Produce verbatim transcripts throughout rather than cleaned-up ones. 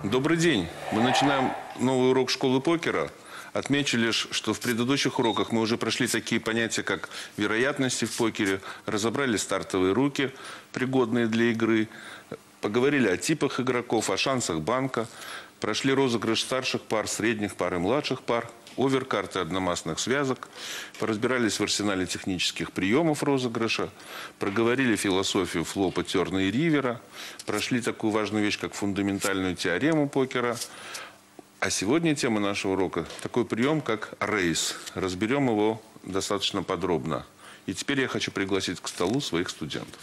Добрый день. Мы начинаем новый урок школы покера. Отмечу лишь, что в предыдущих уроках мы уже прошли такие понятия, как вероятности в покере, разобрали стартовые руки, пригодные для игры, поговорили о типах игроков, о шансах банка, прошли розыгрыш старших пар, средних пар и младших пар, оверкарты одномастных связок, поразбирались в арсенале технических приемов розыгрыша, проговорили философию флопа, терна и ривера, прошли такую важную вещь, как фундаментальную теорему покера. А сегодня тема нашего урока – такой прием, как рейс. Разберем его достаточно подробно. И теперь я хочу пригласить к столу своих студентов.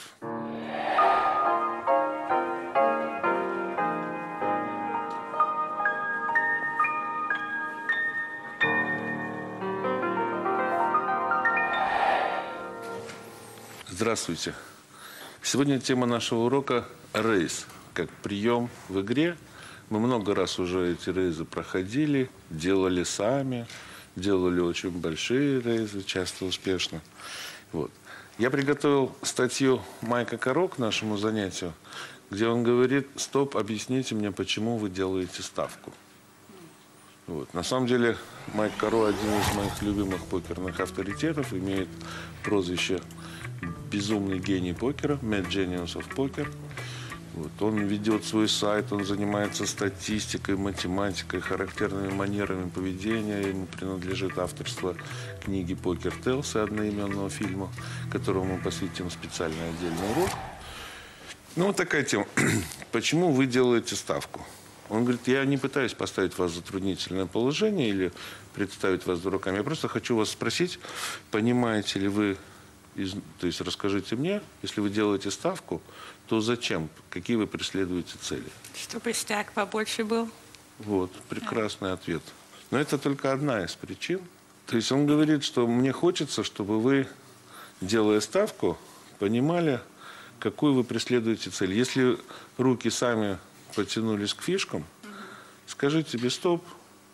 Здравствуйте. Сегодня тема нашего урока – рейс, как прием в игре. Мы много раз уже эти рейзы проходили, делали сами, делали очень большие рейзы, часто успешно. Вот. Я приготовил статью Майка Каро к нашему занятию, где он говорит: стоп, объясните мне, почему вы делаете ставку. Вот. На самом деле Майк Каро один из моих любимых покерных авторитетов, имеет прозвище «Безумный гений покера», «Mad Genius of Poker». Вот. Он ведет свой сайт, он занимается статистикой, математикой, характерными манерами поведения. Ему принадлежит авторство книги «Покер Tales» и одноименного фильма, которому мы посвятим специальный отдельный урок. Ну, вот такая тема. Почему вы делаете ставку? Он говорит: я не пытаюсь поставить вас в затруднительное положение или представить вас дураками. Я просто хочу вас спросить, понимаете ли вы, из, то есть расскажите мне, если вы делаете ставку, то зачем? Какие вы преследуете цели? Чтобы стяг побольше был. Вот, прекрасный да. ответ. Но это только одна из причин. То есть он говорит, что мне хочется, чтобы вы, делая ставку, понимали, какую вы преследуете цель. Если руки сами потянулись к фишкам, скажите себе стоп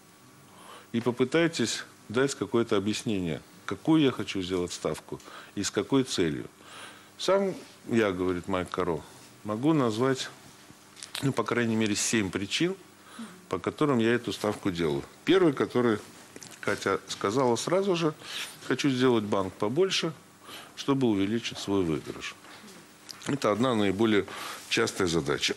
и попытайтесь дать какое-то объяснение, какую я хочу сделать ставку и с какой целью. Сам я, говорит Майк Каро, могу назвать, ну, по крайней мере, семь причин, по которым я эту ставку делаю. Первый, который Катя сказала сразу же: хочу сделать банк побольше, чтобы увеличить свой выигрыш. Это одна наиболее частая задача.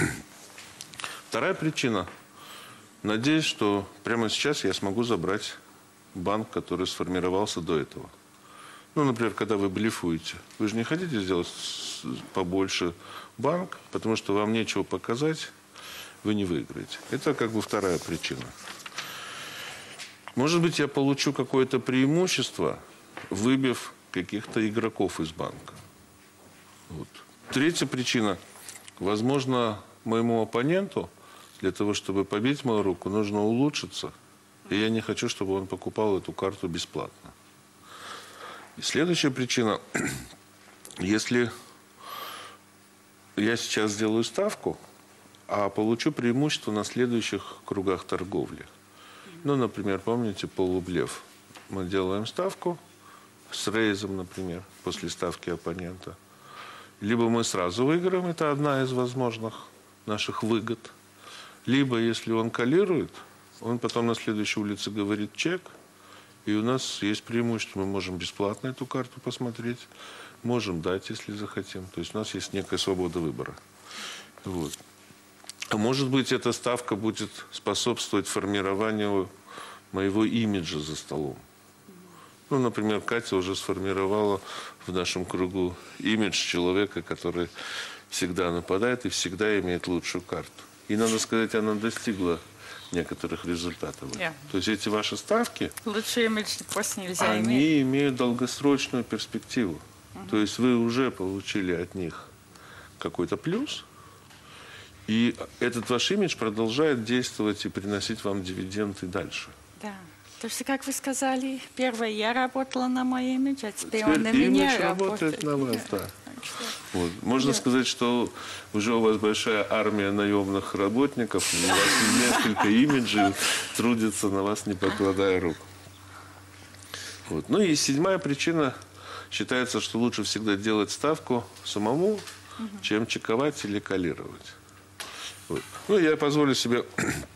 Вторая причина. Надеюсь, что прямо сейчас я смогу забрать банк, который сформировался до этого. Ну, например, когда вы блефуете. Вы же не хотите сделать побольше банк, потому что вам нечего показать, вы не выиграете. Это как бы вторая причина. Может быть, я получу какое-то преимущество, выбив каких-то игроков из банка. Вот. Третья причина. Возможно, моему оппоненту для того, чтобы побить мою руку, нужно улучшиться. И я не хочу, чтобы он покупал эту карту бесплатно. И следующая причина. Если я сейчас сделаю ставку, а получу преимущество на следующих кругах торговли. Ну, например, помните полублеф? Мы делаем ставку с рейзом, например, после ставки оппонента. Либо мы сразу выиграем, это одна из возможных наших выгод. Либо, если он калирует, он потом на следующей улице говорит чек, и у нас есть преимущество. Мы можем бесплатно эту карту посмотреть, можем дать, если захотим. То есть у нас есть некая свобода выбора. Вот. А может быть, эта ставка будет способствовать формированию моего имиджа за столом. Ну, например, Катя уже сформировала в нашем кругу имидж человека, который всегда нападает и всегда имеет лучшую карту. И, надо сказать, она достигла некоторых результатов. Yeah. То есть эти ваши ставки, лучший имидж просто нельзя они иметь. имеют долгосрочную перспективу. Uh-huh. То есть вы уже получили от них какой-то плюс, и этот ваш имидж продолжает действовать и приносить вам дивиденды дальше. Да. То есть, как вы сказали, первое я работала на мой имидж, а теперь, теперь он на имидж меня работает. работает. на вас, да. да. Вот. Можно да. сказать, что уже у вас большая армия наемных работников, у вас несколько имиджей трудятся на вас, не покладая рук. Вот. Ну и седьмая причина. Считается, что лучше всегда делать ставку самому, угу. чем чековать или калировать. Вот. Ну, я позволю себе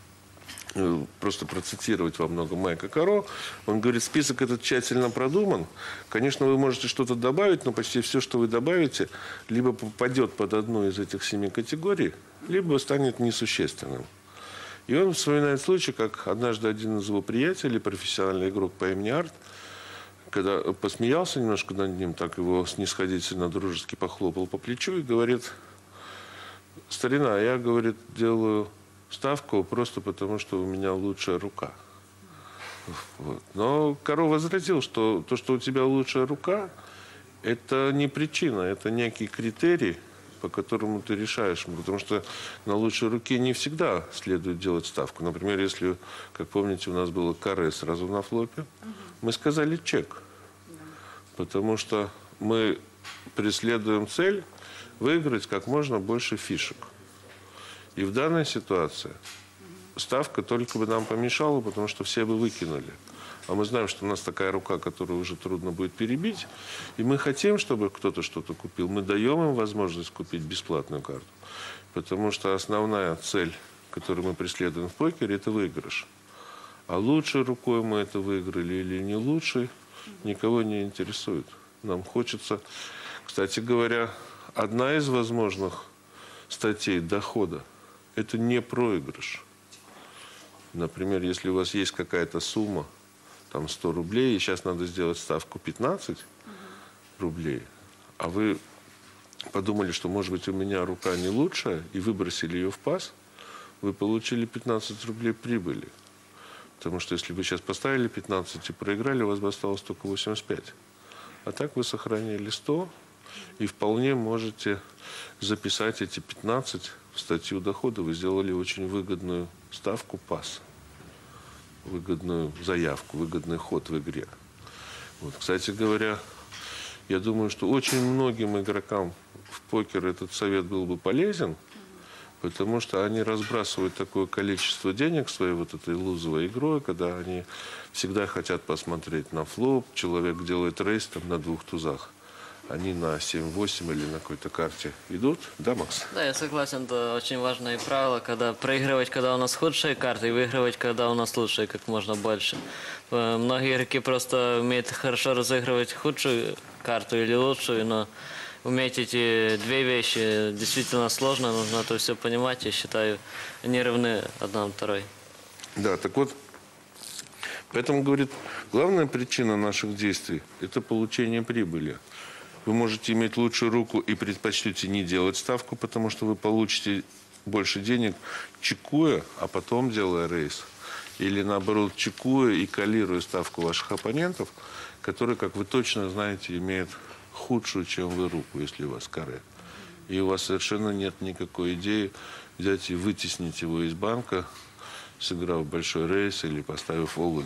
просто процитировать во многом Майка Каро. Он говорит, список этот тщательно продуман. Конечно, вы можете что-то добавить, но почти все, что вы добавите, либо попадет под одну из этих семи категорий, либо станет несущественным. И он вспоминает случай, как однажды один из его приятелей, профессиональный игрок по имени Арт, когда посмеялся немножко над ним, так его снисходительно, дружески похлопал по плечу и говорит, старина, я, говорит, делаю ставку просто потому, что у меня лучшая рука. Вот. Но Каро возразил, что то, что у тебя лучшая рука, это не причина, это некий критерий, по которому ты решаешь. Потому что на лучшей руке не всегда следует делать ставку. Например, если, как помните, у нас было каре сразу на флопе, мы сказали чек. Потому что мы преследуем цель выиграть как можно больше фишек. И в данной ситуации ставка только бы нам помешала, потому что все бы выкинули. А мы знаем, что у нас такая рука, которую уже трудно будет перебить. И мы хотим, чтобы кто-то что-то купил. Мы даем им возможность купить бесплатную карту. Потому что основная цель, которую мы преследуем в покере, это выигрыш. А лучшей рукой мы это выиграли или не лучшей, никого не интересует. Нам хочется... Кстати говоря, одна из возможных статей дохода – это не проигрыш. Например, если у вас есть какая-то сумма, там сто рублей, и сейчас надо сделать ставку пятнадцать рублей, а вы подумали, что, может быть, у меня рука не лучшая, и выбросили ее в пас, вы получили пятнадцать рублей прибыли. Потому что если вы сейчас поставили пятнадцать и проиграли, у вас бы осталось только восемьдесят пять. А так вы сохранили сто, и вполне можете записать эти пятнадцать в статью дохода. Вы сделали очень выгодную ставку пас, выгодную заявку, выгодный ход в игре. Вот. Кстати говоря, я думаю, что очень многим игрокам в покер этот совет был бы полезен, потому что они разбрасывают такое количество денег своей вот этой лузовой игрой, когда они всегда хотят посмотреть на флоп, человек делает рейс там на двух тузах. Они на семь-восемь или на какой-то карте идут. Да, Макс? Да, я согласен, это очень важное правило, когда проигрывать, когда у нас худшие карты, и выигрывать, когда у нас лучшие, как можно больше. Многие игроки просто умеют хорошо разыгрывать худшую карту или лучшую, но уметь эти две вещи действительно сложно, нужно это все понимать, я считаю, они равны одна второй. Да, так вот, поэтому, говорит, главная причина наших действий – это получение прибыли. Вы можете иметь лучшую руку и предпочтете не делать ставку, потому что вы получите больше денег, чекуя, а потом делая рейс. Или наоборот, чекуя и калируя ставку ваших оппонентов, которые, как вы точно знаете, имеют худшую, чем вы, руку, если у вас каре. И у вас совершенно нет никакой идеи взять и вытеснить его из банка, сыграв большой рейс или поставив all-in.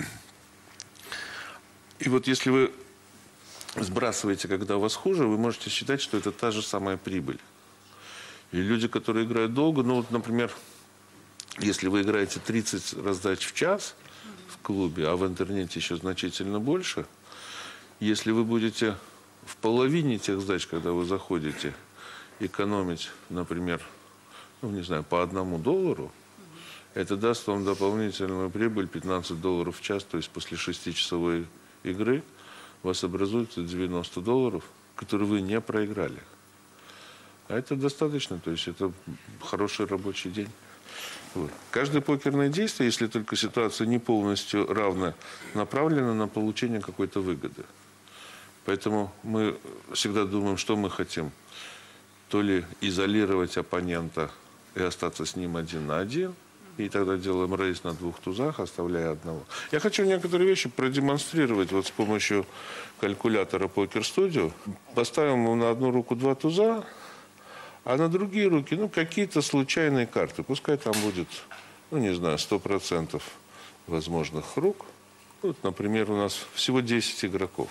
И вот если вы сбрасываете, когда у вас хуже, вы можете считать, что это та же самая прибыль. И люди, которые играют долго, ну вот, например, если вы играете тридцать раздач в час в клубе, а в интернете еще значительно больше, если вы будете в половине тех сдач, когда вы заходите, экономить, например, ну, не знаю, по одному доллару, это даст вам дополнительную прибыль пятнадцать долларов в час, то есть после шестичасовой игры у вас образуется девяносто долларов, которые вы не проиграли. А это достаточно, то есть это хороший рабочий день. Вот. Каждое покерное действие, если только ситуация не полностью равна, направлено на получение какой-то выгоды. Поэтому мы всегда думаем, что мы хотим. То ли изолировать оппонента и остаться с ним один на один, и тогда делаем рейс на двух тузах, оставляя одного. Я хочу некоторые вещи продемонстрировать вот с помощью калькулятора Poker Studio. Поставим на одну руку два туза, а на другие руки, ну, какие-то случайные карты. Пускай там будет, ну, не знаю, сто процентов возможных рук. Вот, например, у нас всего десять игроков.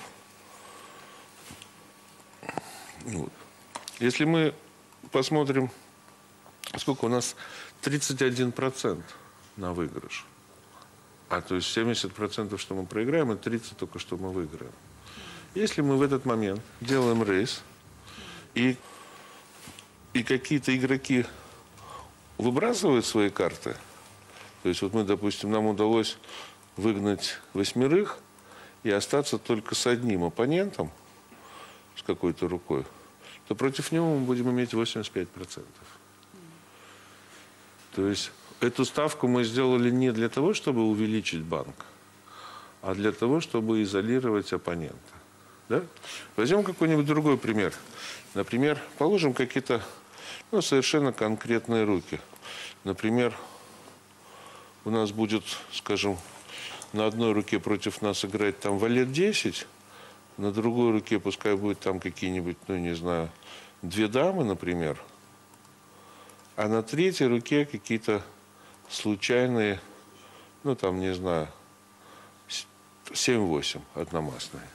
Вот. Если мы посмотрим, сколько у нас, тридцать один процент на выигрыш. А то есть семьдесят процентов, что мы проиграем, и тридцать процентов только, что мы выиграем. Если мы в этот момент делаем рейс, и, и какие-то игроки выбрасывают свои карты, то есть вот мы, допустим, нам удалось выгнать восьмерых и остаться только с одним оппонентом, с какой-то рукой, то против него мы будем иметь восемьдесят пять процентов. То есть эту ставку мы сделали не для того, чтобы увеличить банк, а для того, чтобы изолировать оппонента. Да? Возьмем какой-нибудь другой пример. Например, положим какие-то ну, совершенно конкретные руки. Например, у нас будет, скажем, на одной руке против нас играть там валет десять, на другой руке пускай будет там какие-нибудь, ну не знаю, две дамы, например, а на третьей руке какие-то случайные, ну там, не знаю, семь-восемь одномастные.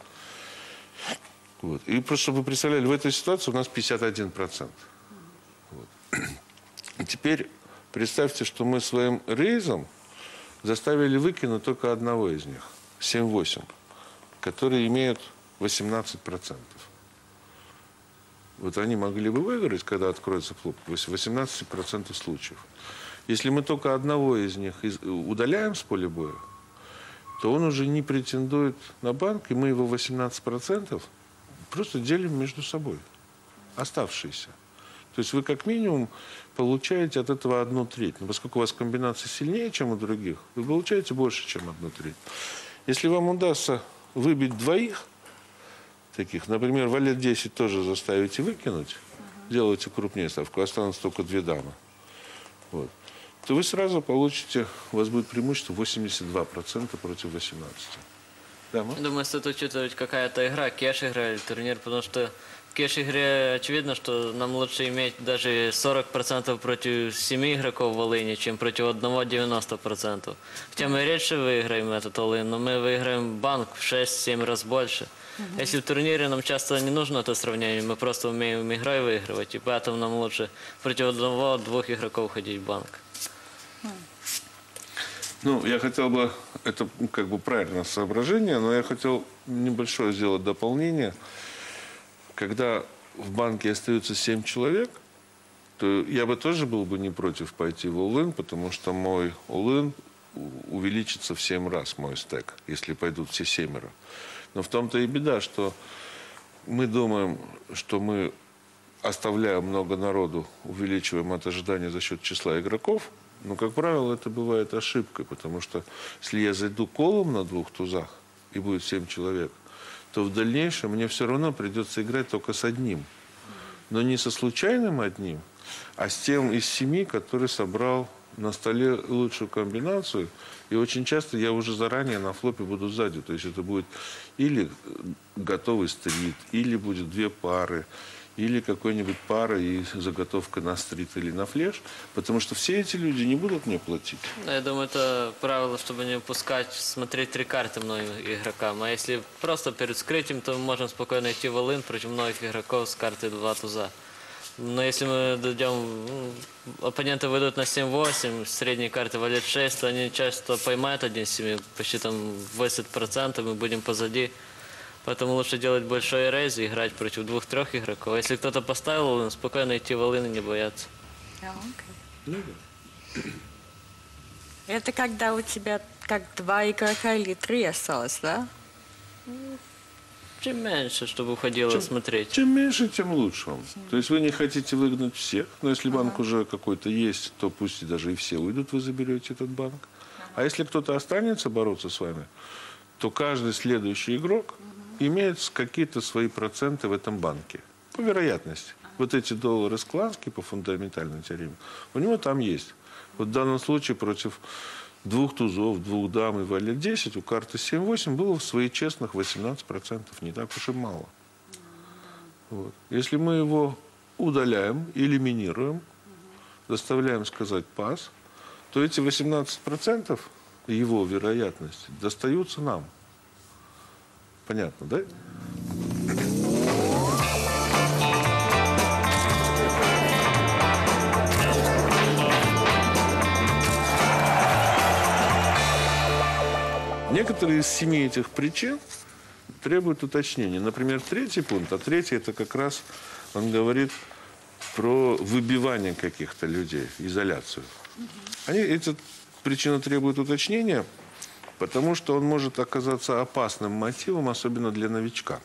Вот. И просто, чтобы вы представляли, в этой ситуации у нас пятьдесят один процент. Вот. И теперь представьте, что мы своим рейзом заставили выкинуть только одного из них, семь-восемь, которые имеют восемнадцать процентов. Вот они могли бы выиграть, когда откроется клуб, в восемнадцати процентах случаев. Если мы только одного из них удаляем с поля боя, то он уже не претендует на банк, и мы его восемнадцать процентов просто делим между собой, оставшиеся. То есть вы как минимум получаете от этого одну треть. Но поскольку у вас комбинация сильнее, чем у других, вы получаете больше, чем одну треть. Если вам удастся выбить двоих таких, например, валет десять тоже заставите выкинуть, делаете крупнее ставку, останутся только две дамы, вот, то вы сразу получите, у вас будет преимущество восемьдесят два процента против восемнадцати. Да, мы? Думаю, стоит учитывать какая-то игра, кеш-игра или турнир, потому что в кеш-игре очевидно, что нам лучше иметь даже сорок процентов против семи игроков в Волыни, чем против одного девяносто процентов. Хотя мы редче выиграем этот Волынь, но мы выиграем банк в шесть-семь раз больше. Uh-huh. Если в турнире нам часто не нужно это сравнение, мы просто умеем игрой выигрывать, и поэтому нам лучше против одного-двух игроков ходить в банк. Ну, я хотел бы, это как бы правильное соображение, но я хотел небольшое сделать дополнение. Когда в банке остается семь человек, то я бы тоже был бы не против пойти в all-in, потому что мой all-in увеличится в семь раз, мой стек, если пойдут все семеро. Но в том-то и беда, что мы думаем, что мы, оставляя много народу, увеличиваем это ожидание за счет числа игроков. Но, как правило, это бывает ошибкой, потому что если я зайду колом на двух тузах, и будет семь человек, то в дальнейшем мне все равно придется играть только с одним. Но не со случайным одним, а с тем из семи, который собрал на столе лучшую комбинацию. И очень часто я уже заранее на флопе буду сзади. То есть это будет или готовый стрит, или будет две пары, или какой-нибудь пара и заготовка на стрит или на флеш, потому что все эти люди не будут мне платить. Я думаю, это правило, чтобы не упускать, смотреть три карты многим игрокам. А если просто перед скрытием, то мы можем спокойно идти в all-in против многих игроков с картой два туза. Но если мы дойдем, оппоненты выйдут на семь-восемь, средней карты валет шесть, то они часто поймают один из семи, почти там восемьдесят процентов, мы будем позади. Поэтому лучше делать большой рейз и играть против двух-трех игроков. А если кто-то поставил, спокойно идти в all-in и не бояться. Okay. Это когда у тебя как два игрока или три осталось, да? Чем меньше, чтобы уходило чем, смотреть. Чем меньше, тем лучше вам. То есть вы не хотите выгнать всех, но если банк ага. уже какой-то есть, то пусть и даже и все уйдут, вы заберете этот банк. Ага. А если кто-то останется бороться с вами, то каждый следующий игрок имеет какие-то свои проценты в этом банке. По вероятности. Вот эти доллары Скланские по фундаментальной теореме, у него там есть. Вот в данном случае против двух тузов, двух дам и валет десять у карты семь-восемь было в своих честных восемнадцать процентов. Не так уж и мало. Вот. Если мы его удаляем, элиминируем, заставляем сказать пас, то эти восемнадцать процентов его вероятности достаются нам. Понятно, да? Некоторые из семи этих причин требуют уточнения. Например, третий пункт, а третий это как раз, он говорит про выбивание каких-то людей, изоляцию. Они, эта причина требует уточнения, потому что он может оказаться опасным мотивом, особенно для новичка.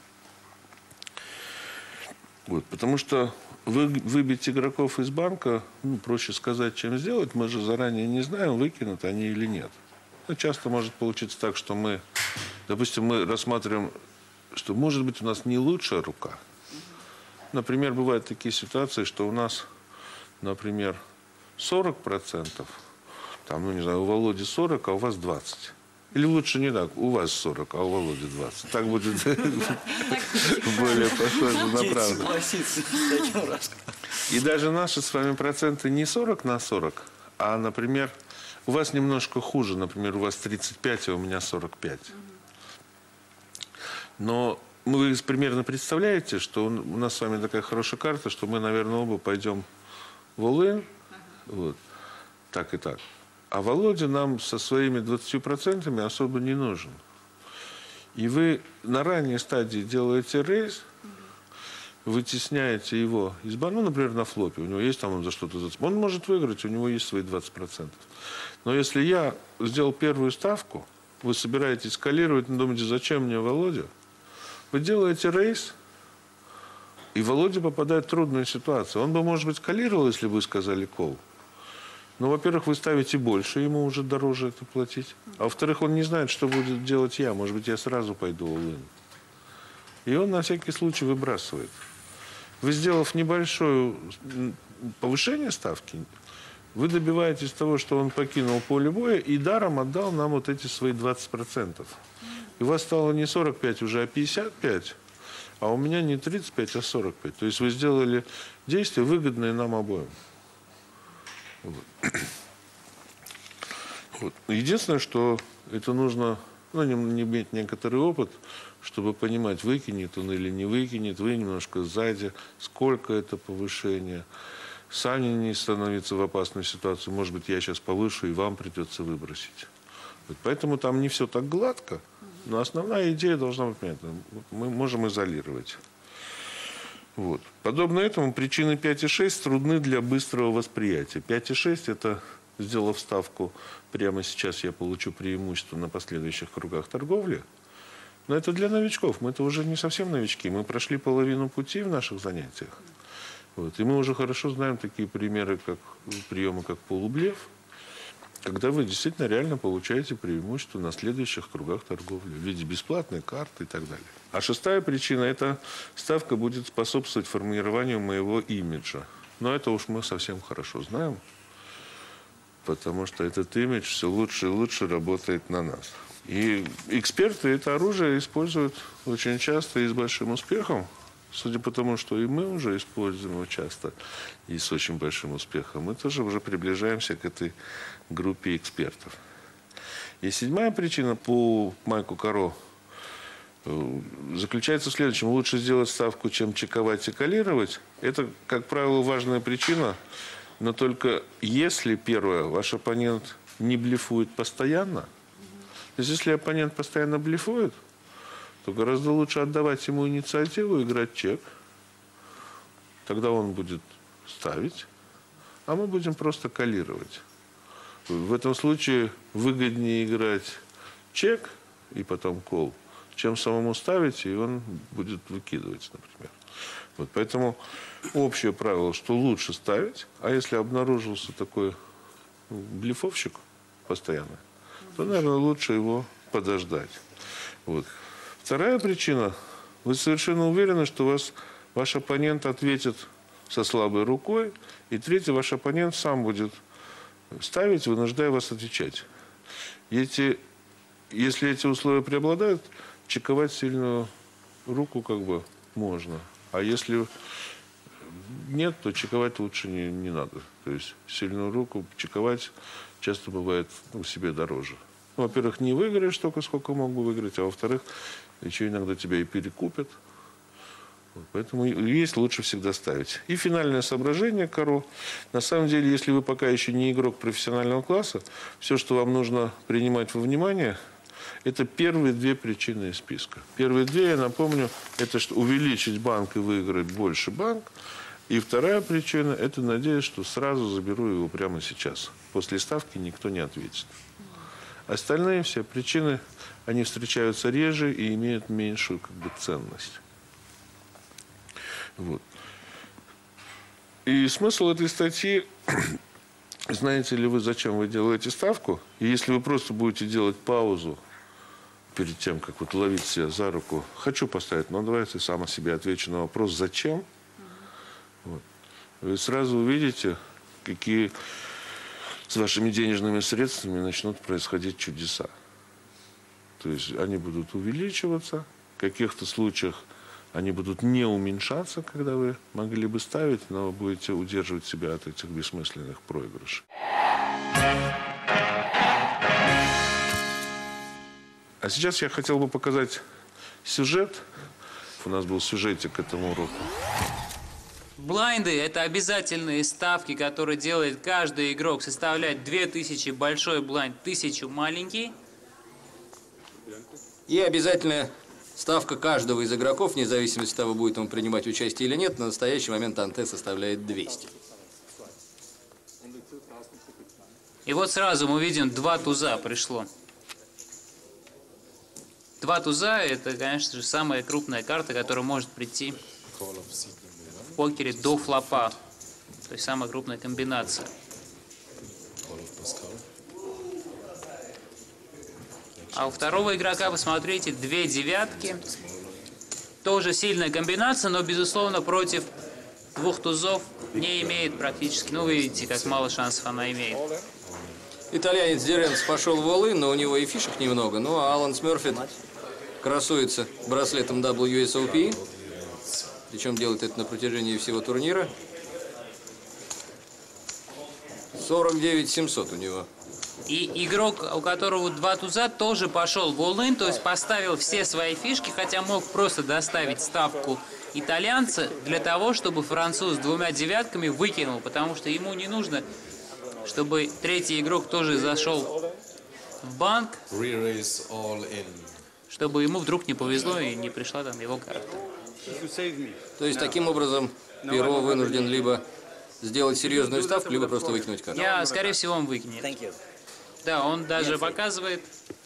Вот, потому что вы, выбить игроков из банка, ну, проще сказать, чем сделать. Мы же заранее не знаем, выкинут они или нет. Но часто может получиться так, что мы, допустим, мы рассматриваем, что, может быть, у нас не лучшая рука. Например, бывают такие ситуации, что у нас, например, сорок процентов, там, ну, не знаю, у Володи сорок, а у вас двадцать. Или лучше не так, у вас сорок, а у Володи двадцать. Так будет более похоже на правду. И даже наши с вами проценты не сорок на сорок, а, например, у вас немножко хуже. Например, у вас тридцать пять, а у меня сорок пять. Но вы примерно представляете, что у нас с вами такая хорошая карта, что мы, наверное, оба пойдем в all-in. Вот. Так и так. А Володя нам со своими двадцатью процентами особо не нужен. И вы на ранней стадии делаете рейс, вытесняете его из банка, ну, например, на флопе, у него есть там он за что-то зацепил. Он может выиграть, у него есть свои двадцать процентов. Но если я сделал первую ставку, вы собираетесь скалировать, думаете, зачем мне Володя? Вы делаете рейс, и Володя попадает в трудную ситуацию. Он бы, может быть, скалировал, если бы вы сказали кол. Но, во-первых, вы ставите больше, ему уже дороже это платить. А во-вторых, он не знает, что будет делать я. Может быть, я сразу пойду all-in. И он на всякий случай выбрасывает. Вы, сделав небольшое повышение ставки, вы добиваетесь того, что он покинул поле боя и даром отдал нам вот эти свои двадцать процентов. И у вас стало не сорок пять уже, а пятьдесят пять. А у меня не тридцать пять, а сорок пять. То есть вы сделали действия, выгодные нам обоим. Вот. Вот. Единственное, что это нужно, ну, не, не иметь некоторый опыт, чтобы понимать, выкинет он или не выкинет, вы немножко сзади, сколько это повышение. Сами не становиться в опасную ситуацию. Может быть, я сейчас повышу, и вам придется выбросить. Вот. Поэтому там не все так гладко, но основная идея должна быть понятна. Мы можем изолировать. Вот. Подобно этому причины пять и шесть трудны для быстрого восприятия. пять и шесть – это, сделав ставку, прямо сейчас я получу преимущество на последующих кругах торговли. Но это для новичков. Мы-то уже не совсем новички. Мы прошли половину пути в наших занятиях. Вот. И мы уже хорошо знаем такие примеры, как приемы, как полублеф, когда вы действительно реально получаете преимущество на следующих кругах торговли в виде бесплатной карты и так далее. А шестая причина – это ставка будет способствовать формированию моего имиджа. Но это уж мы совсем хорошо знаем, потому что этот имидж все лучше и лучше работает на нас. И эксперты это оружие используют очень часто и с большим успехом. Судя по тому, что и мы уже используем его часто и с очень большим успехом, мы тоже уже приближаемся к этой группе экспертов. И седьмая причина по Майку Каро заключается в следующем. Лучше сделать ставку, чем чековать и коллировать. Это, как правило, важная причина, но только если, первое, ваш оппонент не блефует постоянно. То есть, если оппонент постоянно блефует, то гораздо лучше отдавать ему инициативу, играть чек. Тогда он будет ставить, а мы будем просто коллировать. В этом случае выгоднее играть чек и потом кол, чем самому ставить, и он будет выкидывать, например. Вот, поэтому общее правило, что лучше ставить, а если обнаружился такой блефовщик постоянно, то, наверное, лучше его подождать. Вот. Вторая причина. Вы совершенно уверены, что вас, ваш оппонент ответит со слабой рукой. И третье, ваш оппонент сам будет ставить, вынуждая вас отвечать. Эти, если эти условия преобладают, чековать сильную руку как бы можно. А если нет, то чековать лучше не, не надо. То есть сильную руку чековать часто бывает, ну, себе дороже. Ну, во-первых, не выиграешь столько, сколько мог бы выиграть, а во-вторых, еще иногда тебя и перекупят. Вот, поэтому есть лучше всегда ставить. И финальное соображение Каро. На самом деле, если вы пока еще не игрок профессионального класса, все, что вам нужно принимать во внимание, это первые две причины из списка. Первые две, я напомню, это что увеличить банк и выиграть больше банк. И вторая причина – это надеюсь, что сразу заберу его прямо сейчас. После ставки никто не ответит. Остальные все причины, они встречаются реже и имеют меньшую как бы, ценность. Вот. И смысл этой статьи, знаете ли вы, зачем вы делаете ставку? И если вы просто будете делать паузу перед тем, как вот ловить себя за руку, хочу поставить, но давайте сам себе отвечу на вопрос, зачем? Вот. Вы сразу увидите, какие с вашими денежными средствами начнут происходить чудеса. То есть они будут увеличиваться, в каких-то случаях они будут не уменьшаться, когда вы могли бы ставить, но вы будете удерживать себя от этих бессмысленных проигрышей. А сейчас я хотел бы показать сюжет. У нас был сюжетик к этому уроку. Блайнды – это обязательные ставки, которые делает каждый игрок. Составляет две тысячи большой блайнд, тысячу маленький. И обязательная ставка каждого из игроков, вне зависимости от того, будет он принимать участие или нет, на настоящий момент ante составляет двести. И вот сразу мы видим, два туза пришло. Два туза – это, конечно же, самая крупная карта, которая может прийти в покере до флопа. То есть самая крупная комбинация. А у второго игрока, посмотрите, две девятки. Тоже сильная комбинация, но, безусловно, против двух тузов не имеет практически. Ну, вы видите, как мало шансов она имеет. Итальянец Диренс пошел в all-in, но у него и фишек немного. Ну, а Алан Смерфит красуется браслетом дабл ю эс о пи. Причем делает это на протяжении всего турнира. сорок девять семьсот у него. И игрок, у которого два туза, тоже пошел в all-in, то есть поставил все свои фишки, хотя мог просто доставить ставку итальянца для того, чтобы француз с двумя девятками выкинул, потому что ему не нужно, чтобы третий игрок тоже зашел в банк, чтобы ему вдруг не повезло и не пришла там его карта. То есть, таким образом, Перо вынужден либо сделать серьезную ставку, либо просто выкинуть карту. Я, скорее всего, он выкинет. Да, он даже показывает.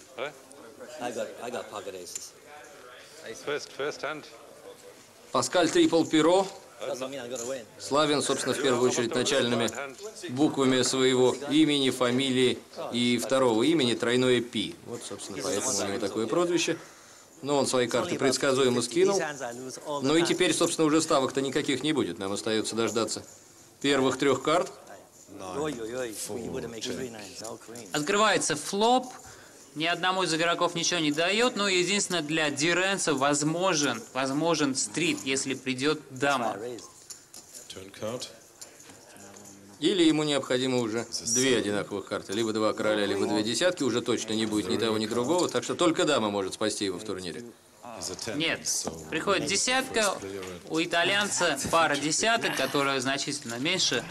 Паскаль Трипл Перо славен, собственно, в первую очередь начальными буквами своего имени, фамилии и второго имени, тройное Пи. Вот, собственно, поэтому у него такое прозвище. Но он свои карты предсказуемо скинул. Ну и теперь, собственно, уже ставок-то никаких не будет. Нам остается дождаться первых трех карт. Открывается флоп. Ни одному из игроков ничего не дает. Но единственное, для Диренса возможен, возможен стрит, если придет дама. Или ему необходимо уже две одинаковых карты. Либо два короля, либо две десятки. Уже точно не будет ни того, ни другого. Так что только дама может спасти его в турнире. Нет. Приходит десятка. У итальянца пара десяток, которая значительно меньше.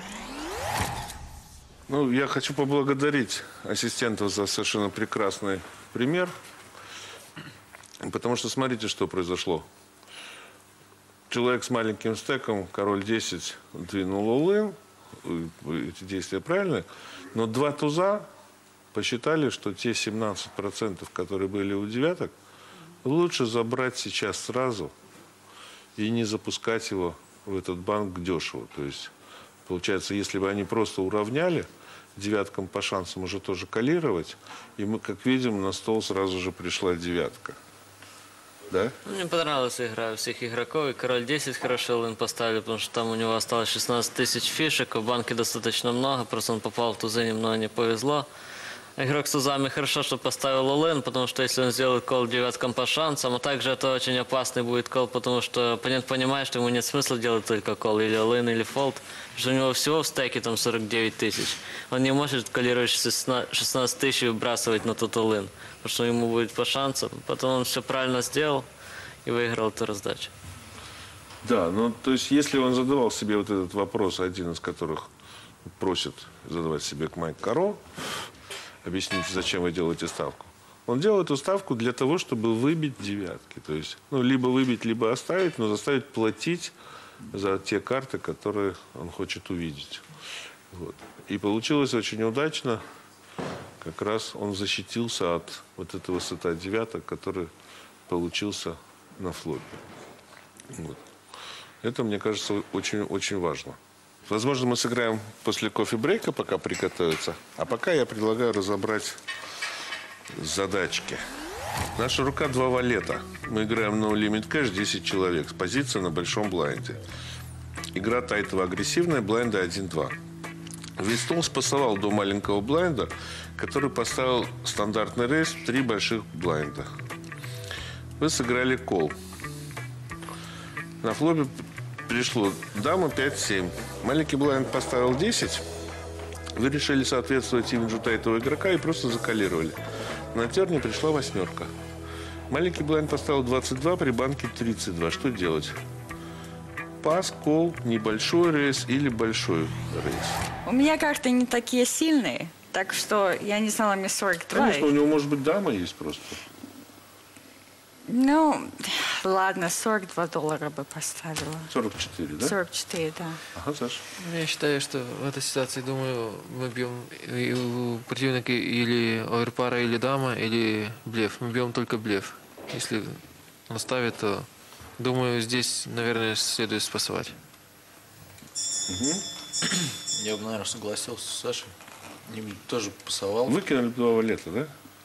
Ну, я хочу поблагодарить ассистентов за совершенно прекрасный пример. Потому что смотрите, что произошло. Человек с маленьким стеком, король десять, двинул all-in. Эти действия правильные. Но два туза посчитали, что те семнадцать процентов, которые были у девяток, лучше забрать сейчас сразу и не запускать его в этот банк дешево. То есть, получается, если бы они просто уравняли, девяткам по шансам уже тоже калировать, и мы, как видим, на стол сразу же пришла девятка. Да? Мне понравилась игра всех игроков, и король десять хорошо он поставили, потому что там у него осталось шестнадцать тысяч фишек, в банке достаточно много, просто он попал в тузы, немного не повезло. Игрок с тузами хорошо, что поставил all-in, потому что если он сделает кол девяткам по шансам, а также это очень опасный будет кол, потому что оппонент понимает, что ему нет смысла делать только кол, или all-in, или фолд, потому что у него всего в стеке там сорок девять тысяч. Он не может коллировать шестнадцать тысяч и выбрасывать на тот all-in, потому что ему будет по шансам. Потом он все правильно сделал и выиграл эту раздачу. Да, ну то есть если он задавал себе вот этот вопрос, один из которых просит задавать себе к Майк Каро, объясните, зачем вы делаете ставку. Он делает эту ставку для того, чтобы выбить девятки. То есть, ну, либо выбить, либо оставить, но заставить платить за те карты, которые он хочет увидеть. Вот. И получилось очень удачно. Как раз он защитился от вот этого сета девяток, который получился на флопе. Вот. Это, мне кажется, очень-очень важно. Возможно, мы сыграем после кофе-брейка, пока приготовится. А пока я предлагаю разобрать задачки. Наша рука два валета. Мы играем No Limit Cash, десять человек. С позиции на большом блайнде. Игра тайтово-агрессивная, блайнда один-два. Весь стол спасовал до маленького блайнда, который поставил стандартный рейс в три больших блайнда. Вы сыграли кол. На флопе пришло дама пять-семь. Маленький блайнд поставил десять. Вы решили соответствовать имиджу тайтового игрока и просто заколировали. На терне пришла восьмерка. Маленький блайнд поставил двадцать два, при банке тридцать два. Что делать? Пас, кол, небольшой рейс или большой рейс? У меня карты не такие сильные, так что я не знала, мне сорок два. Конечно, у него, может быть, дама есть просто. Ну, ладно, сорок два доллара бы поставила. сорок четыре, да? сорок четыре, да. Ага, Саша. Я считаю, что в этой ситуации, думаю, мы бьем и у противника или оверпара, или дама, или блеф. Мы бьем только блеф. Если он ставит, то, думаю, здесь, наверное, следует спасовать. Я бы, наверное, согласился с Сашей. Им тоже пасовал. Выкинули два валета, да?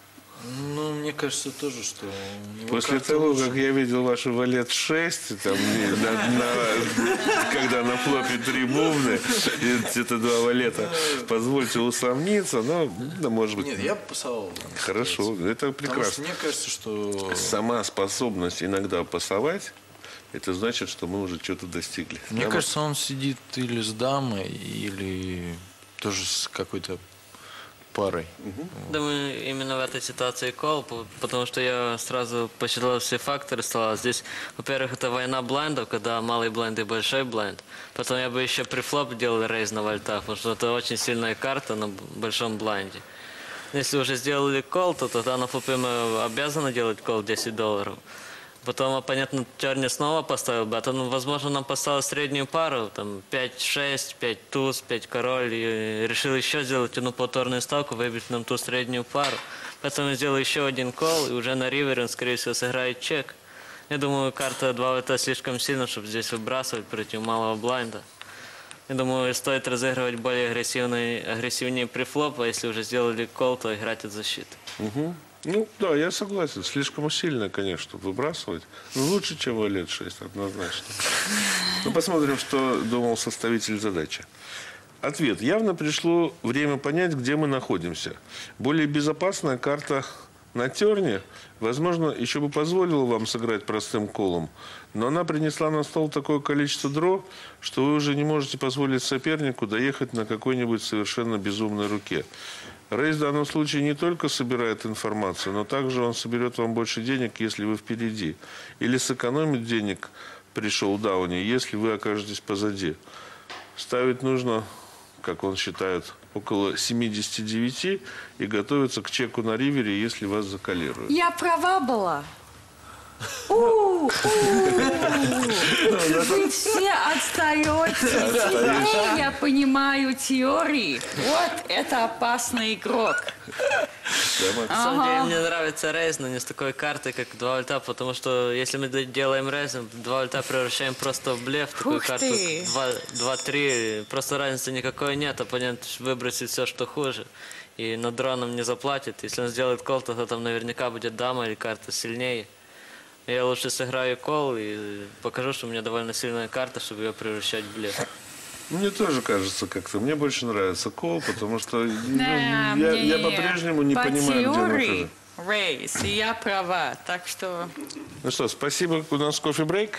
Ну, мне кажется тоже, что... у него После карта того, лучше. как я видел ваш валет шесть, там, на- на- когда на флопе три бубны, и это два валета, позвольте усомниться, но, да, может быть, Нет, я бы пасовал. хорошо, это Потому что прекрасно. мне кажется, что... Сама способность иногда пасовать, это значит, что мы уже что-то достигли. Мне Да, кажется, он сидит или с дамой, или тоже с какой-то парой. Думаю, именно в этой ситуации кол, по- потому что я сразу посчитал все факторы, сказал, здесь, во-первых, это война блайндов, когда малый блайнд и большой блайнд. Потом я бы еще при флоп делал рейз на вольтах, потому что это очень сильная карта на б- большом блайнде. Если уже сделали кол, то тогда на флопе мы обязаны делать кол десять долларов. Потом оппонент на терне снова поставил бы, а то, ну, возможно, нам поставил среднюю пару, там, пять-шесть, пять туз, пять король, и решил еще сделать одну повторную ставку, выбить нам ту среднюю пару. Поэтому я сделал еще один кол, и уже на ривере он, скорее всего, сыграет чек. Я думаю, карта два это слишком сильно, чтобы здесь выбрасывать против малого блайнда. Я думаю, стоит разыгрывать более агрессивный, агрессивнее при флоп, а если уже сделали кол, то играть от защиты. Мгм. Ну, да, я согласен. Слишком сильно, конечно, чтобы выбрасывать. Но лучше, чем валет шесть, однозначно. Ну, посмотрим, что думал составитель задачи. Ответ. Явно пришло время понять, где мы находимся. Более безопасная карта на терне, возможно, еще бы позволила вам сыграть простым колом, но она принесла на стол такое количество дро, что вы уже не можете позволить сопернику доехать на какой-нибудь совершенно безумной руке. Рейс в данном случае не только собирает информацию, но также он соберет вам больше денег, если вы впереди. Или сэкономит денег при шоу-дауне, если вы окажетесь позади. Ставить нужно, как он считает, около семьдесят девять и готовиться к чеку на ривере, если вас заколируют. Я права была. У, у, Вы все отстаете. Теперь я понимаю теории. Вот это опасный игрок. На самом деле мне нравится рейз, но не с такой картой, как два вольта, потому что если мы делаем рейз, два вольта превращаем просто в блеф, такую Ух карту ты. два-три, просто разницы никакой нет, оппонент выбросит все, что хуже, и на дроном не заплатит. Если он сделает кол, то там наверняка будет дама или карта сильнее. Я лучше сыграю кол и покажу, что у меня довольно сильная карта, чтобы ее превращать в блеф. Мне тоже кажется как-то. Мне больше нравится кол, потому что ну, Да, я, мне я не- по-прежнему не по понимаю, где теории, нахожусь. Рейс, и я права. Так что Ну что, спасибо. У нас кофе-брейк.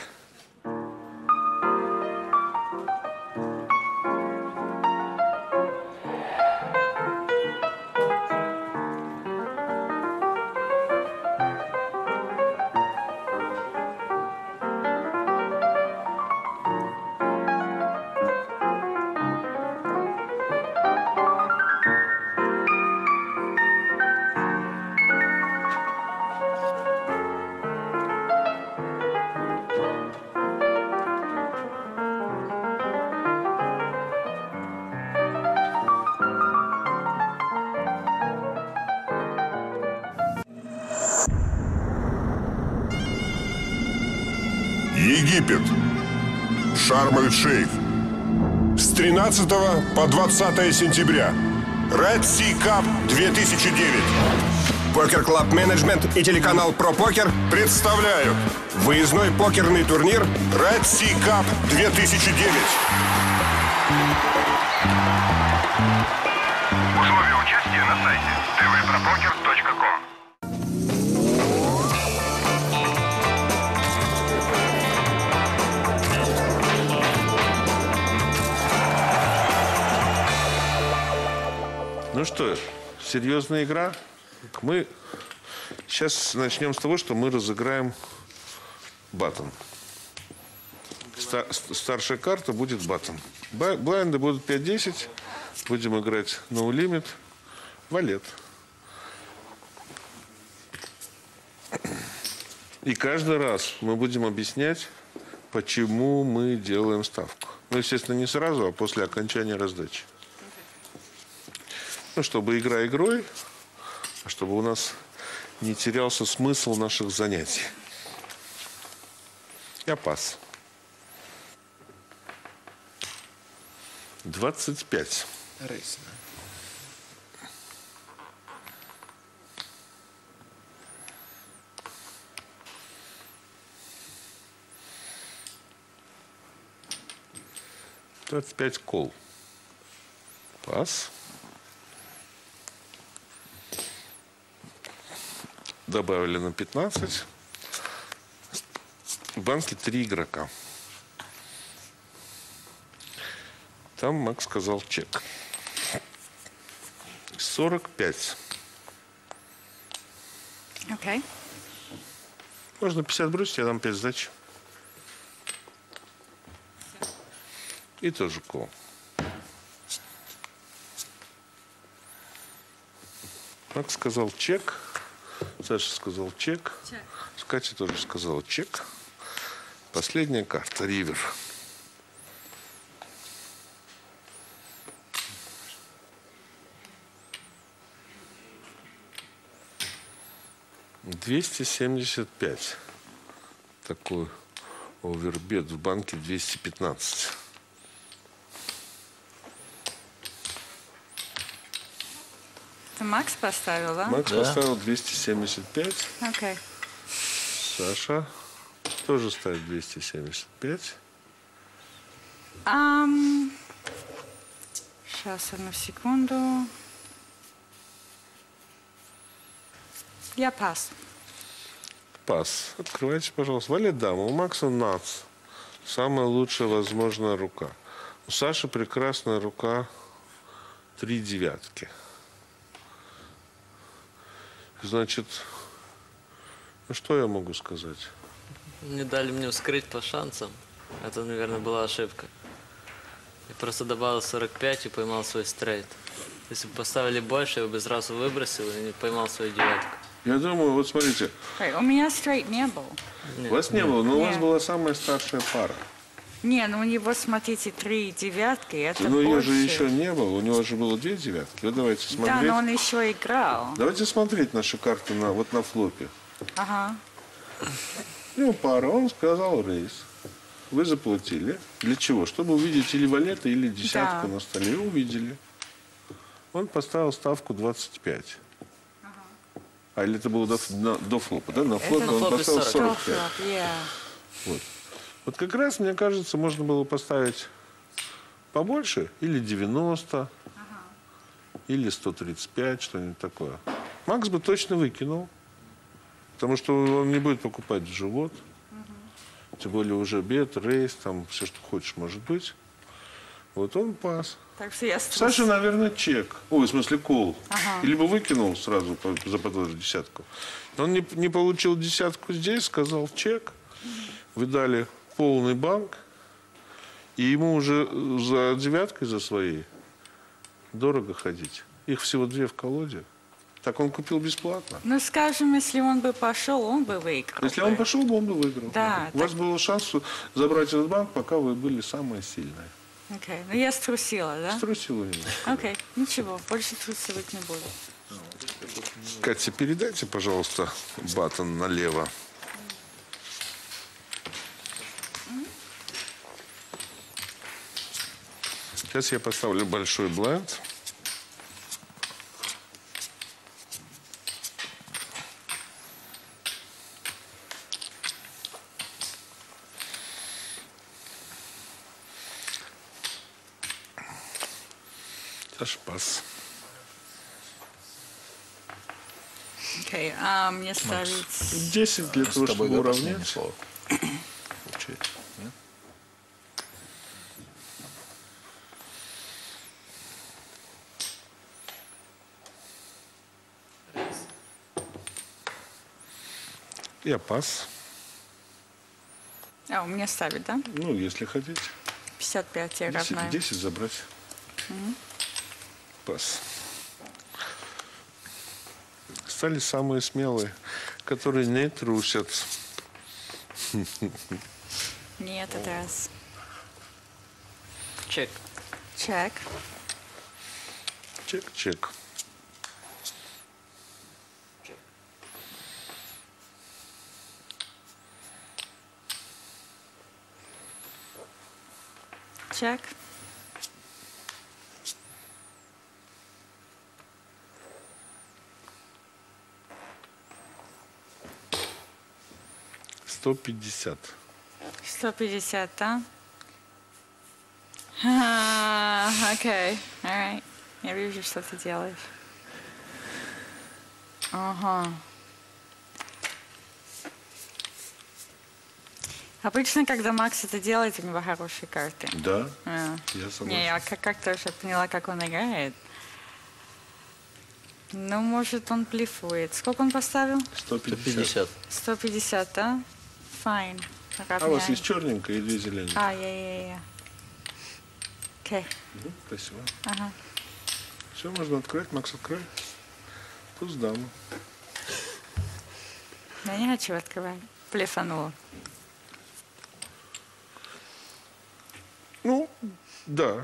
Египет. Шарм-эль-Шейх. С тринадцатого по двадцатое сентября. Red Sea Cup две тысячи девять. Покер Клаб Менеджмент и телеканал Про Покер представляют выездной покерный турнир Red Sea Cup две тысячи девять. Условия участия на сайте ти ви про покер точка ком. Ну что, серьезная игра? Мы сейчас начнем с того, что мы разыграем баттон. Старшая карта будет баттон. Блайнды будут пять-десять. Будем играть no limit. Валет. И каждый раз мы будем объяснять, почему мы делаем ставку. Ну, естественно, не сразу, а после окончания раздачи. Ну, чтобы игра игрой, а чтобы у нас не терялся смысл наших занятий. Я пас. двадцать пять. Рейс. двадцать пять кол. Пас. Добавили на пятнадцать. В банке три игрока. Там Макс сказал чек. сорок пять. Окей. Okay. Можно пятьдесят бросить, я дам пять сдач. И тоже кол. Макс сказал чек. Саша сказал чек. Чек. Катя тоже сказала чек. Последняя карта. Ривер. двести семьдесят пять. Такой овербет в банке двести пятнадцать. Это Макс поставил, да? Макс Да. поставил двести семьдесят пять. Окей. Okay. Саша тоже ставит двести семьдесят пять. Um, сейчас, одну секунду. Я пас. Пас. Открывайте, пожалуйста. Валет дама. У Макса нац. Самая лучшая возможная рука. У Саши прекрасная рука. Три девятки. Значит, ну что я могу сказать? Не дали мне вскрыть по шансам. Это, наверное, была ошибка. Я просто добавил сорок пять и поймал свой стрейт. Если бы поставили больше, я бы сразу выбросил и не поймал свою девятку. Я думаю, вот смотрите. Hey, у меня стрейт не был. Нет. У вас не было, но Нет. у вас была самая старшая пара. Не, ну у него, смотрите, три девятки, это Но ее больше. же еще не было, у него же было две девятки. Вот давайте смотреть. Да, но он еще играл. Давайте смотреть наши карты на, вот на флопе. Ага. Ну, пара, он сказал рейс. Вы заплатили. Для чего? Чтобы увидеть или валета, или десятку Да. на столе. И увидели. Он поставил ставку двадцать пять. Ага. А или это было до, на, до флопа, да? На флопе на он флопе поставил сорок. сорок пять. Топ, yeah. Вот. Вот как раз, мне кажется, можно было поставить побольше. Или девяносто. Ага. Или сто тридцать пять, что-нибудь такое. Макс бы точно выкинул. Потому что он не будет покупать в живот. Угу. Тем более уже бет, рейс, там все, что хочешь, может быть. Вот он пас. Так что я Саша, наверное, чек. Ой, в смысле, кол. Ага. Либо выкинул сразу по- за подложку десятку. Он не, не получил десятку здесь, сказал чек. Вы дали полный банк. И ему уже за девяткой, за своей, дорого ходить. Их всего две в колоде. Так он купил бесплатно. Ну, скажем, если он бы пошел, он бы выиграл. Если он пошел бы, он бы выиграл. Да, У вас был шанс забрать этот банк, пока вы были самые сильные. Окей, ну я струсила, да? Струсила немножко. Окей, ничего, больше трусивать не буду. Катя, передайте, пожалуйста, баттон налево. Сейчас я поставлю большой бленд. Сейчас пас. Окей, а мне ставить... десять для того, чтобы уравнять. Слово. Учить. Нет? Я пас. А, у меня ставить, да? Ну, если хотите. пятьдесят пять я десять, равна. десять забрать. Угу. Пас. Стали самые смелые, которые не трусят. Не этот раз. Чек. Чек. Чек, чек. Чек. сто пятьдесят. сто пятьдесят, да? А, окей, alright. Я вижу, что ты делаешь. Ага. Обычно, когда Макс это делает, у него хорошие карты. Да, А. я согласен. Не, я как- как-то уже поняла, как он играет. Ну, может, он блефует. Сколько он поставил? сто пятьдесят. сто пятьдесят, да? Файн. А у вас есть черненькая и две зеленые? А, я, я, я. Окей. Угу, спасибо. Ага. Все, можно открыть. Макс, открой. Туз дама. Я не хочу открывать. Блефанула. Ну, да.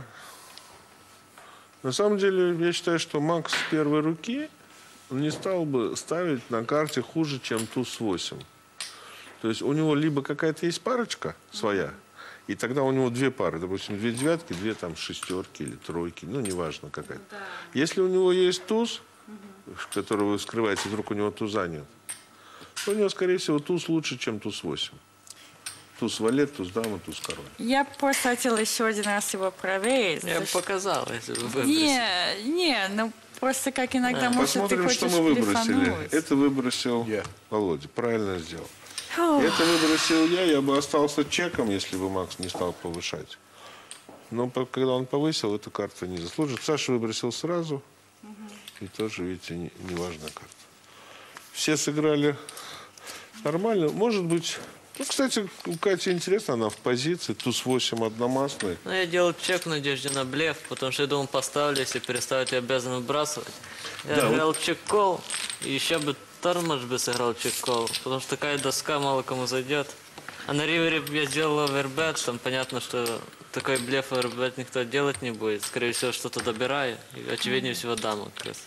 На самом деле, я считаю, что Макс с первой руки он не стал бы ставить на карте хуже, чем туз восемь. То есть у него либо какая-то есть парочка своя, и тогда у него две пары, допустим, две девятки, две там шестерки или тройки, ну, неважно какая-то. Да. Если у него есть туз, угу. который вы вскрываете, вдруг у него туза нет, то у него, скорее всего, туз лучше, чем туз восемь. Туз валет, туз дама, туз король. Я просто хотела еще один раз его проверить. Я бы что... показал, если бы выбросил. Не, не, ну просто как иногда, А. может, Посмотрим, ты хочешь что мы выбросили. блефануть. Это выбросил Я. Володя. Правильно сделал. Фух. Это выбросил я, я бы остался чеком, если бы Макс не стал повышать. Но когда он повысил, эта карта не заслужит. Саша выбросил сразу. Угу. И тоже, видите, не, не важная карта. Все сыграли нормально. Может быть... Ну, кстати, у Кати интересно, она в позиции. туз восемь одномастный. Ну, я делал чек в надежде на блеф, потому что я думал, поставлю, если переставить, я обязан выбрасывать. Я Да, играл вот... чек-кол, и еще бы Тормош бы сыграл чек-кол, потому что такая доска мало кому зайдет. А на ривере я сделал овербет, там понятно, что такой блеф овербет никто делать не будет. Скорее всего, что-то добираю, и очевиднее всего дама как раз.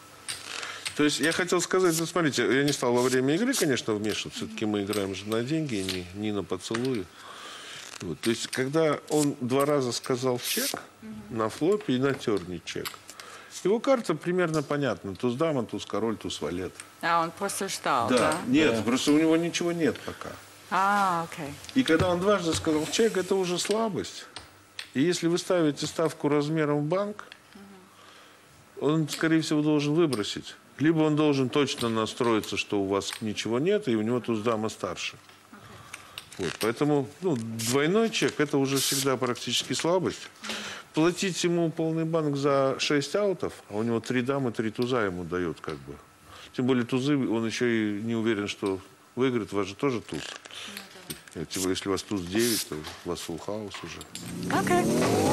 То есть я хотел сказать, ну, смотрите, я не стал во время игры, конечно, вмешиваться. Все-таки мы играем же на деньги, не, не на поцелуи. Вот. То есть, когда он два раза сказал чек mm-hmm. на флопе и на терне чек, его карта примерно понятна. Туз дама, туз король, туз валет. А, он просто ждал, да? да? Нет, да. Просто у него ничего нет пока. А, окей. И когда он дважды сказал чек, это уже слабость. И если вы ставите ставку размером в банк, mm-hmm. он, скорее всего, должен выбросить. Либо он должен точно настроиться, что у вас ничего нет, и у него туз дама старше. Okay. Вот, поэтому ну, двойной чек – это уже всегда практически слабость. Платить ему полный банк за шесть аутов, а у него три дамы, три туза ему дает как бы. Тем более тузы, он еще и не уверен, что выиграет, у вас же тоже туз. Mm-hmm. Тем более, если у вас туз девять, то у вас фулл хаус уже. Окей.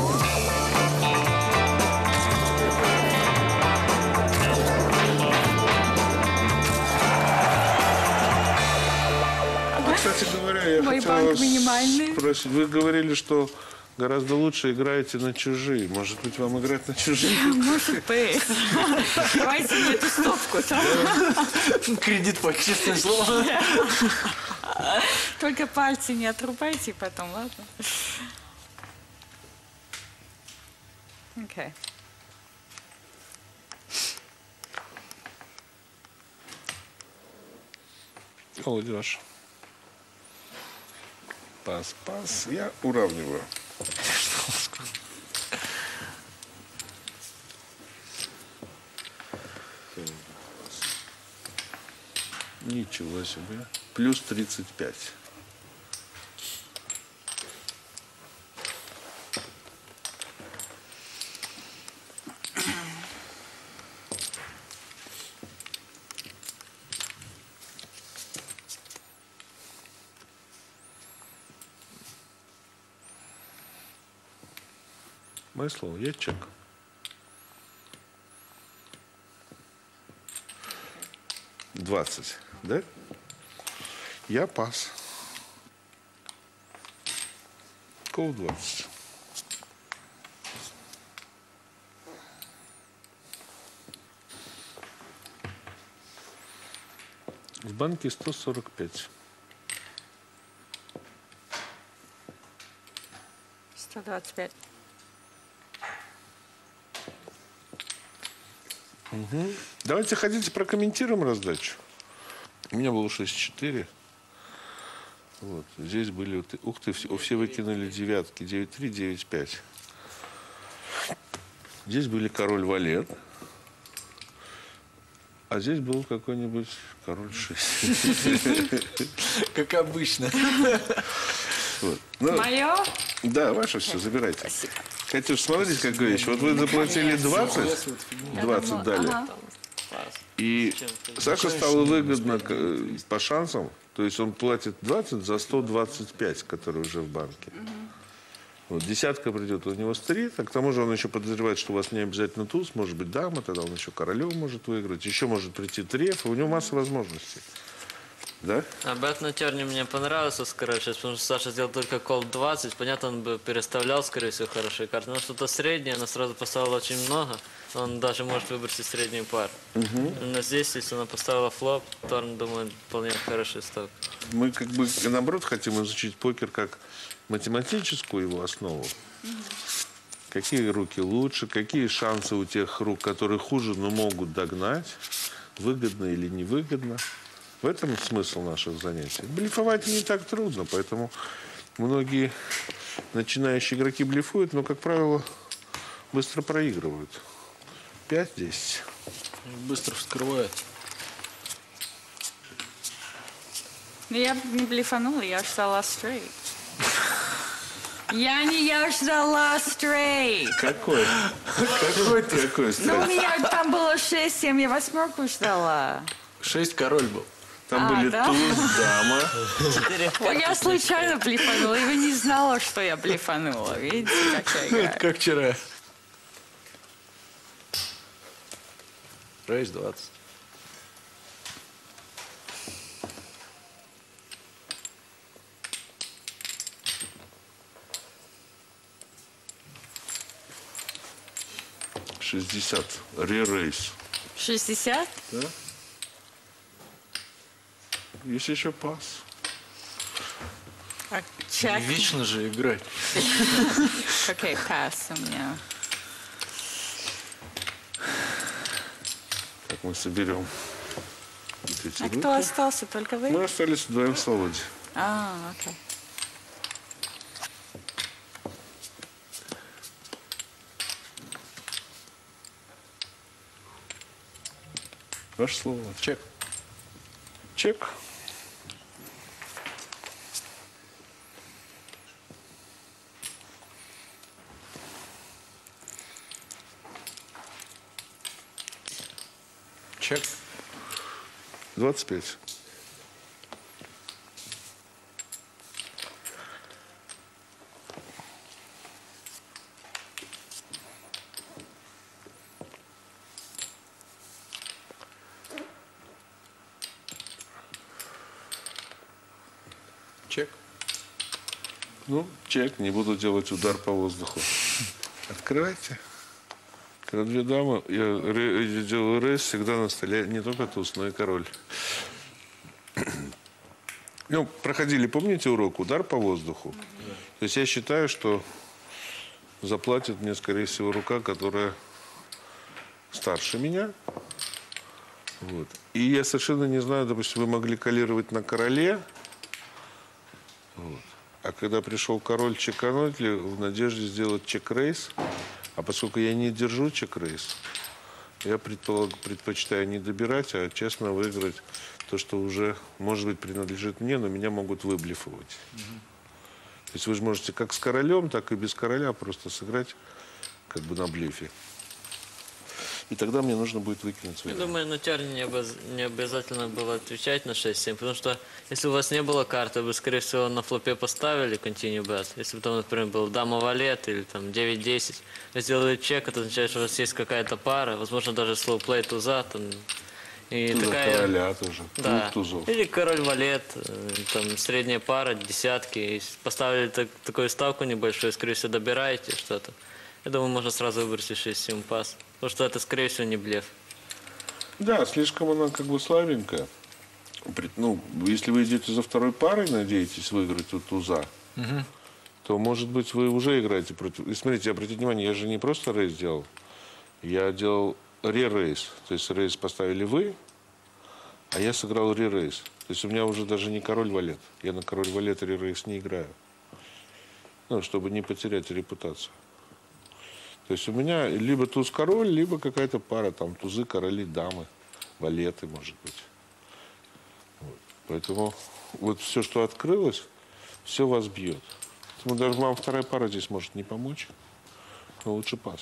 Кстати говоря, я Мой хотел банк вас минимальный. спросить. Вы говорили, что гораздо лучше играете на чужие. Может быть, вам играть на чужие? Может быть. Давайте мне эту стопку. Кредит по честное слово. Только пальцы не отрубайте потом, ладно? Okay. Молодежь. Пас, пас. Я уравниваю. Ничего себе. Плюс тридцать пять. Мое слово, я чек. двадцать, да? Я пас. Кол двадцать. В банке сто сорок пять. сто двадцать пять. Угу. Давайте хотите прокомментируем раздачу. У меня было шесть четыре. Вот. Здесь были... Ух ты, все, все выкинули девятки. девять три, девять пять. Здесь были король валет. А здесь был какой-нибудь король шесть. Как обычно. Мое? Да, ваше все, забирайте. Спасибо. Катюш, смотрите, какая вещь. Вот вы заплатили двадцать, двадцать дали. И Саша стало выгодно по шансам. То есть он платит двадцать за сто двадцать пять, которые уже в банке. Вот, десятка придет, у него стрит, а к тому же он еще подозревает, что у вас не обязательно туз, может быть дама, тогда он еще королем может выиграть, еще может прийти треф, у него масса возможностей. Да? А бет на терне мне понравился, скорее всего, потому что Саша сделал только кол двадцать. Понятно, он бы переставлял, скорее всего, хорошие карты. Но что-то среднее, она сразу поставила очень много. Он даже может выбросить среднюю пару. Угу. Но здесь, если она поставила флоп, Торн, думаю, вполне хороший сток. Мы как бы, наоборот, хотим изучить покер как математическую его основу. Угу. Какие руки лучше, какие шансы у тех рук, которые хуже, но могут догнать, выгодно или невыгодно. В этом смысл наших занятий. Блефовать не так трудно, поэтому многие начинающие игроки блефуют, но, как правило, быстро проигрывают. пять-десять. Быстро вскрывает. Я не блефанула, я ждала стрейт. Я не я ждала стрейт. Какой? Какой ты? Какой стрейт? Ну, у меня там было шесть семь, я восьмерку ждала. Шесть король был. Там а, были да? туз, дама. Я случайно блефанула, и вы не знала, что я блефанула. Видите, как я играю? Это как вчера. Рейс двадцать. шестьдесят. Ре-рейс. шестьдесят? Да. Есть еще пас. А, чек. Вечно же играть. Окей, пас у меня. Так, мы соберем. А кто остался? Только вы? Мы остались вдвоем в свободе. А, окей. Ваше слово. Чек. Чек. Чек. двадцать пять. Чек. Ну, чек. Не буду делать удар по воздуху. Открывайте. Когда две дамы, я, я делаю рейс, всегда на столе не только туз, но и король. Ну, проходили, помните урок, удар по воздуху? Mm-hmm. То есть я считаю, что заплатит мне, скорее всего, рука, которая старше меня. Вот. И я совершенно не знаю, допустим, вы могли калировать на короле. Вот. А когда пришел король чекануть ли, в надежде сделать чек-рейс, а поскольку я не держу чек-рейс, я предполаг, предпочитаю не добирать, а честно выиграть то, что уже, может быть, принадлежит мне, но меня могут выблефовать. Mm-hmm. То есть вы же можете как с королем, так и без короля просто сыграть как бы на блефе. И тогда мне нужно будет выкинуть свои. Я думаю, на терне не, обяз... не обязательно было отвечать на шесть семь, потому что если у вас не было карты, вы, скорее всего, на флопе поставили continue bet. Если бы там, например, был дама валет или там девять десять, вы сделали чек, это означает, что у вас есть какая-то пара, возможно, даже slow play туза, там, и туза такая... короля тоже, да. тузов. Или король валет, там, средняя пара, десятки. И поставили так, такую ставку небольшую, скорее всего, добираете что-то. Я думаю, можно сразу выбросить шесть семь пас. Потому что это, скорее всего, не блеф. Да, слишком она как бы слабенькая. Ну, если вы идете за второй парой, надеетесь выиграть у туза, угу. то, может быть, вы уже играете против... И смотрите, обратите внимание, я же не просто рейс делал. Я делал ре-рейс. То есть рейс поставили вы, а я сыграл ре-рейс. То есть у меня уже даже не король-валет. Я на король-валет ре-рейс не играю. Ну, чтобы не потерять репутацию. То есть у меня либо туз-король, либо какая-то пара, там тузы, короли, дамы, валеты, может быть. Вот. Поэтому вот все, что открылось, все вас бьет. Поэтому даже вам вторая пара здесь может не помочь, но лучше пас.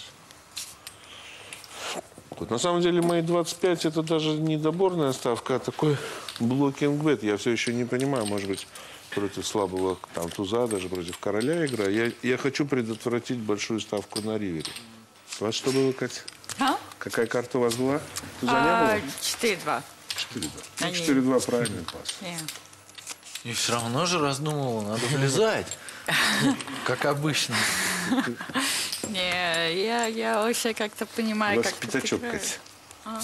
Вот. На самом деле мои двадцать пять это даже не доборная ставка, а такой блокинг-бет. Я все еще не понимаю, может быть, против слабого там туза, даже против короля игра. Я, я хочу предотвратить большую ставку на ривере. У вас что было, Катя? А? Какая карта у вас была? Туза а, не было? четыре два. четыре два. Ну, четыре два правильный пас. Yeah. И все равно же раздумывала, надо влезать. Как обычно. Не, я, я вообще как-то понимаю, у вас как пятачок, Катя. А?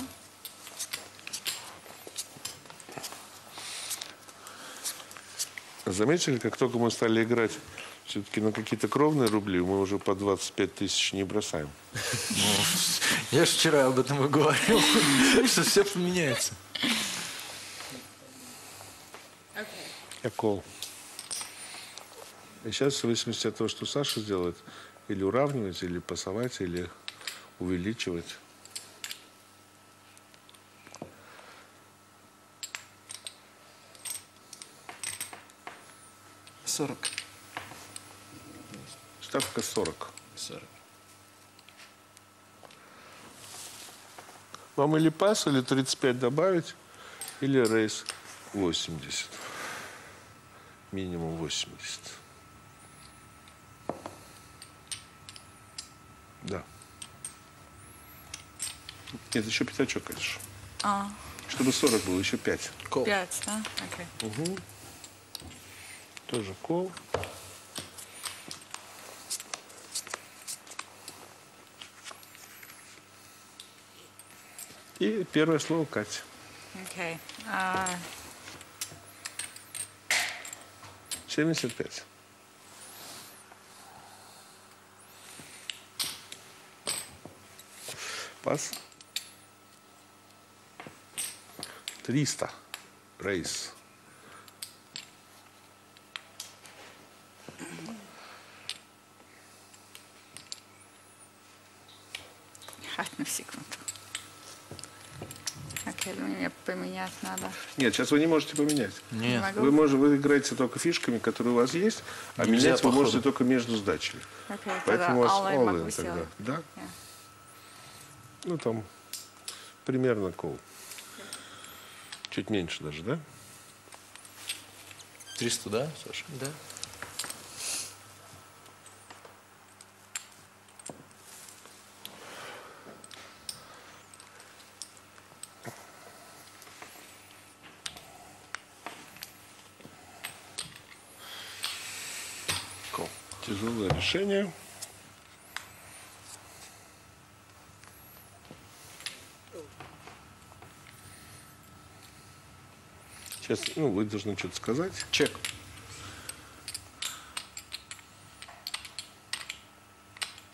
Заметили, как только мы стали играть все-таки на какие-то кровные рубли, мы уже по двадцать пять тысяч не бросаем. Я же вчера об этом и говорил, что все поменяется. Я кол. И сейчас, в зависимости от того, что Саша сделает, или уравнивать, или пасовать, или увеличивать. сорок. Ставка сорок. сорок. Вам или пас, или тридцать пять добавить, или рейс восемьдесят. Минимум восемьдесят. Да. Нет, еще пятачок, конечно. А. Чтобы сорок было, еще пять. Кол. пять, да? Окей. Угу. Тоже кол. И первое слово Катя. Окей. А... семьдесят пять. Пас. триста. Рейс. Одну секунду. Окей, мне поменять надо. Нет, сейчас вы не можете поменять. Нет. Вы, можете, вы играете только фишками, которые у вас есть, а Нельзя менять вы по можете ходу. только между сдачами. Окей, Поэтому у вас all-in all-in могу тогда. сделать. Да? Yeah. Ну, там примерно кол. Чуть меньше даже, да? триста, да, Саша? Да. Кол. Тяжелое решение. Сейчас, ну, вы должны что-то сказать. Чек.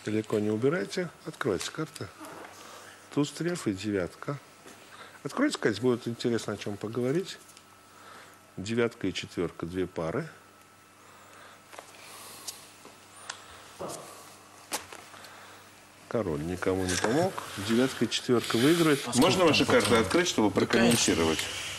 Далеко не убирайте. Откройте карты. Туз, треф и девятка. Откройте, Кать, будет интересно о чем поговорить. Девятка и четверка, две пары. Король никому не помог. Девятка и четверка выиграет. Можно ваши карты открыть, чтобы прокомментировать?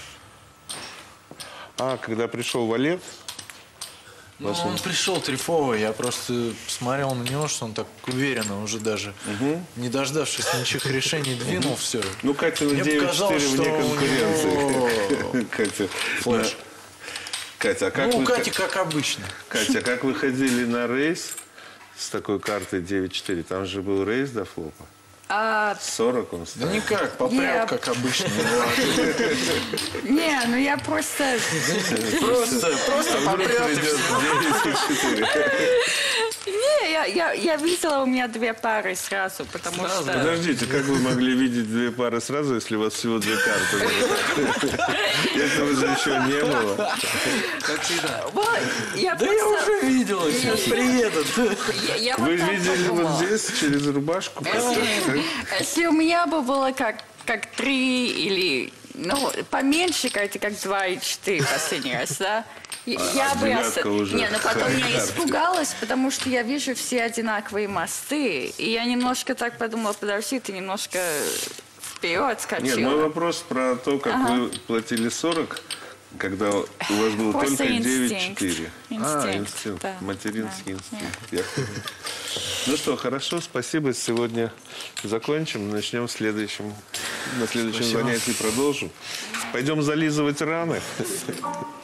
А, когда пришел валет... Ну, он пришел трефовый, я просто смотрел на него, что он так уверенно уже даже, угу. не дождавшись ничьих решений, двинул все. Ну, Катя на девять четыре вне конкуренции. Катя, флеш. Катя, а как ну, вы... Катя, как обычно. Катя, а как вы ходили на рейс с такой картой девять четыре? Там же был рейс до флопа. А... сорок он ставил. Да никак, попрял, я... как обычно. Не, ну я просто... Просто, просто попрял. Не, я, я, я видела у меня две пары сразу, потому что... Подождите, как вы могли видеть две пары сразу, если у вас всего две карты? Этого же еще не было. Как всегда. Я да просто... я уже видела, сейчас приедут. Я, я вы вот видели вот здесь, через рубашку? Если, если у меня бы было как, как три или... Ну, поменьше, как, как два и четыре последний раз, да? Я а бы... Ос... Уже не, ну потом я испугалась, потому что я вижу все одинаковые мосты. И я немножко так подумала, подожди, ты немножко вперед скачала. Нет, мой вопрос про то, как ага. вы платили сорок, когда у вас было просто только девять Инстинкт. четыре. А, инстинкт. Да. Материнский да. инстинкт. Да. Ну что, хорошо, спасибо. Сегодня закончим. Начнем в следующем, на следующем спасибо. занятии продолжим. Пойдем зализывать раны.